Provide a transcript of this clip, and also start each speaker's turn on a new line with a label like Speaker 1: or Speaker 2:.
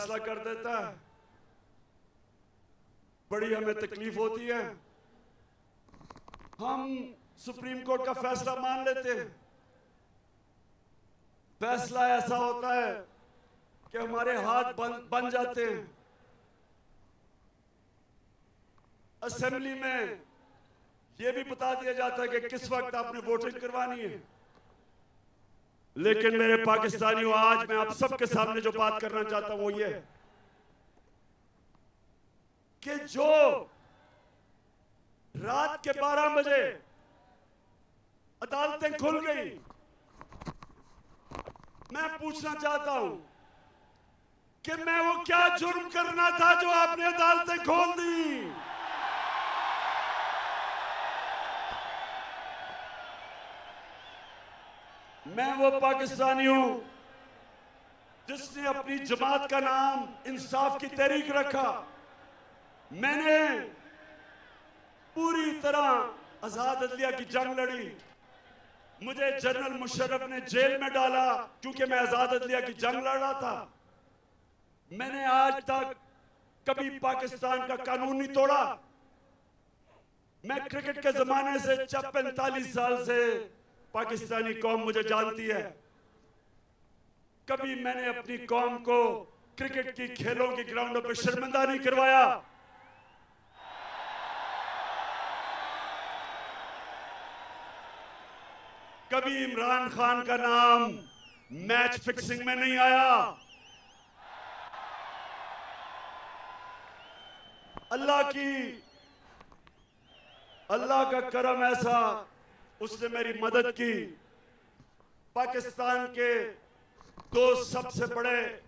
Speaker 1: फैसला कर देता है, बड़ी हमें तकलीफ होती है। हम सुप्रीम कोर्ट का फैसला मान लेते हैं। फैसला ऐसा होता है कि हमारे हाथ बन जाते हैं। असेंबली में यह भी बता दिया जाता है कि किस वक्त आपने वोटिंग करवानी है। लेकिन मेरे पाकिस्तानियों, आज मैं आप सबके सामने जो बात करना चाहता हूं वो ये है कि जो रात के 12 बजे अदालतें खुल गई, मैं पूछना चाहता हूं कि मैं वो क्या जुर्म करना था जो आपने अदालतें खोल दी। मैं वो पाकिस्तानी हूं जिसने अपनी जमात का नाम इंसाफ की तहरीक रखा। मैंने पूरी तरह आजाद अदलिया की जंग लड़ी। मुझे जनरल मुशर्रफ ने जेल में डाला क्योंकि मैं आजाद अदलिया की जंग लड़ रहा था। मैंने आज तक कभी पाकिस्तान का कानून नहीं तोड़ा। मैं क्रिकेट के जमाने से 45 साल से पाकिस्तानी कौम मुझे जानती है। कभी मैंने अपनी कौम को क्रिकेट की खेलों की ग्राउंडों पर शर्मिंदा नहीं करवाया। कभी इमरान खान का नाम मैच फिक्सिंग में नहीं आया। अल्लाह का करम ऐसा, उसने मेरी मदद की। पाकिस्तान के दो सबसे बड़े